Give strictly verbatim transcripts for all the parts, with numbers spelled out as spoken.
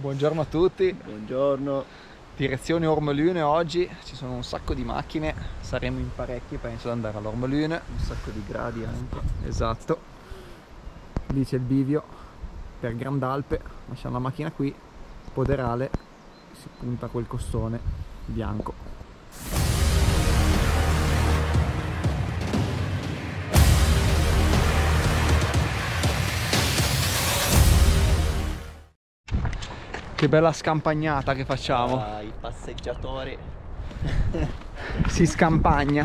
Buongiorno a tutti. Buongiorno. Direzione Ormelune oggi, ci sono un sacco di macchine, saremo in parecchi, penso, ad andare all'Ormelune. Un sacco di gradi anche. Esatto. Lì c'è il bivio per Grandalpe, lasciamo la macchina qui, Poderale, si punta quel costone bianco. Che bella scampagnata che facciamo. Ah, i passeggiatori. Si scampagna.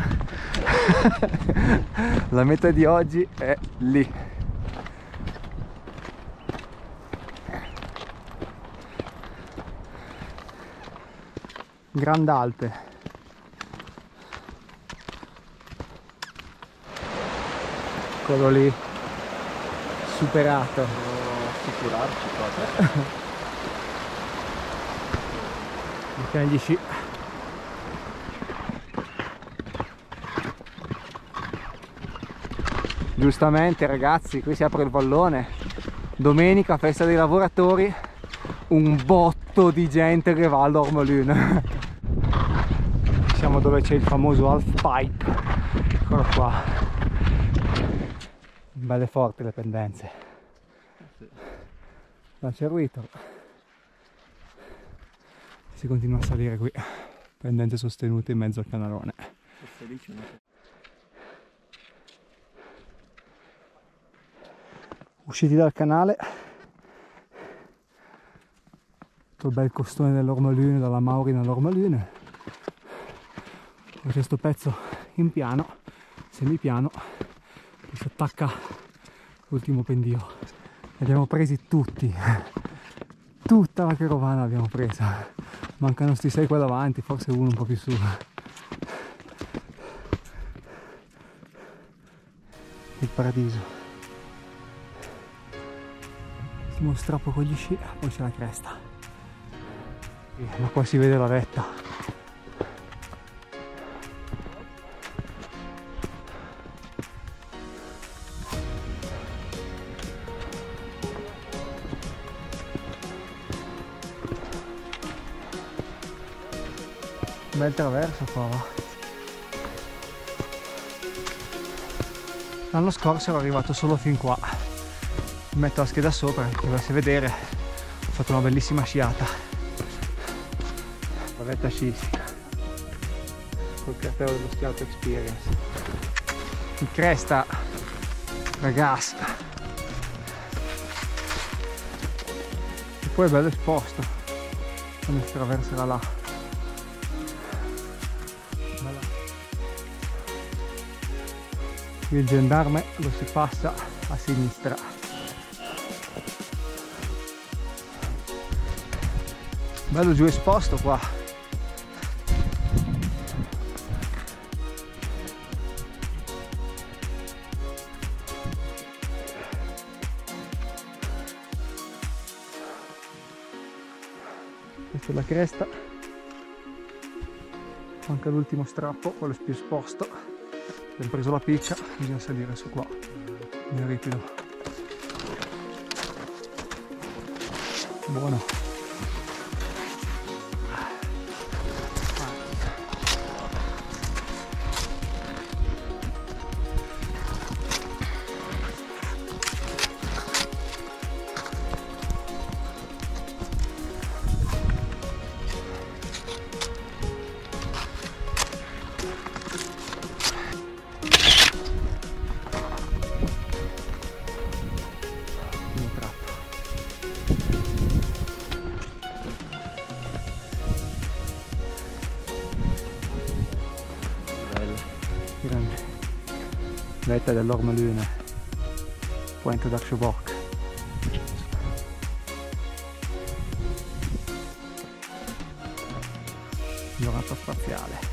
La meta di oggi è lì. Grandalpe. Eccolo lì. Superato. Devo assicurarci cosa. Mettiamo gli sci. Giustamente ragazzi, qui si apre il vallone. Domenica, festa dei lavoratori, un botto di gente che va all'Ormelune. Siamo dove c'è il famoso half pipe. Eccolo qua. Belle forti le pendenze. Da Cervito si continua a salire qui, pendenze sostenute in mezzo al canalone. Usciti dal canale, tutto il bel costone dell'Ormelune, dalla Maurina all'Ormelune. Con questo pezzo in piano, semipiano, che si attacca all'ultimo pendio. Li abbiamo presi tutti, tutta la carovana l'abbiamo presa. Mancano sti sei qua davanti, forse uno un po' più su. Il paradiso. Ultimo strappo con gli sci, poi c'è la cresta. Ma qua si vede la vetta. Bel traverso qua, va. L'anno scorso ero arrivato solo fin qua. Metto la scheda sopra, che dovesse vedere. Ho fatto una bellissima sciata. La vetta sciistica. Col cartello dello Schialto Experience. In cresta, ragazzi. E poi è bello esposto. Quando si attraverserà là. Il gendarme lo si passa a sinistra. Bello giù esposto qua. Questa è la cresta. Manca l'ultimo strappo, quello più esposto. Abbiamo preso la piccia, bisogna salire su qua, in ripido. Buono. Grande vetta dell'Ormelune, Pointe d'Archebourg. Giornata spaziale.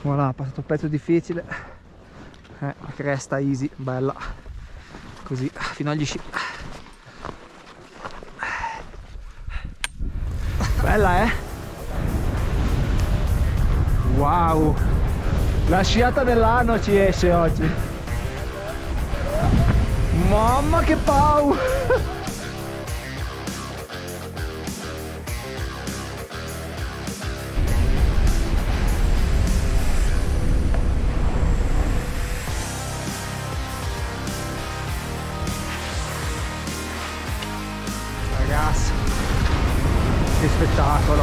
Voilà, passato un pezzo difficile. Eh, la cresta easy, bella. Così, fino agli sci. Bella, eh? Wow! La sciata dell'anno ci esce oggi. Mamma che paura! Ragazzi, che spettacolo!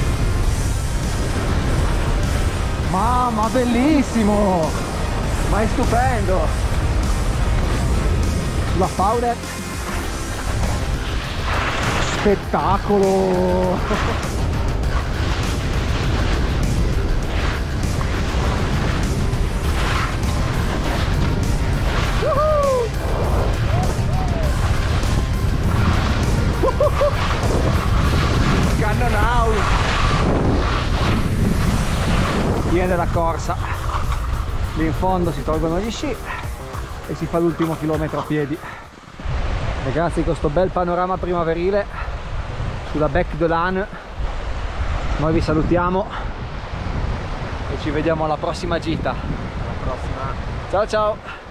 Mamma, bellissimo! Ma è stupendo! La powder, spettacolo! Cannonau! Fine della corsa, lì in fondo si tolgono gli sci e si fa l'ultimo chilometro a piedi. Ragazzi, con questo bel panorama primaverile sulla Bec de l'Âne noi vi salutiamo e ci vediamo alla prossima gita. Alla prossima. Ciao ciao!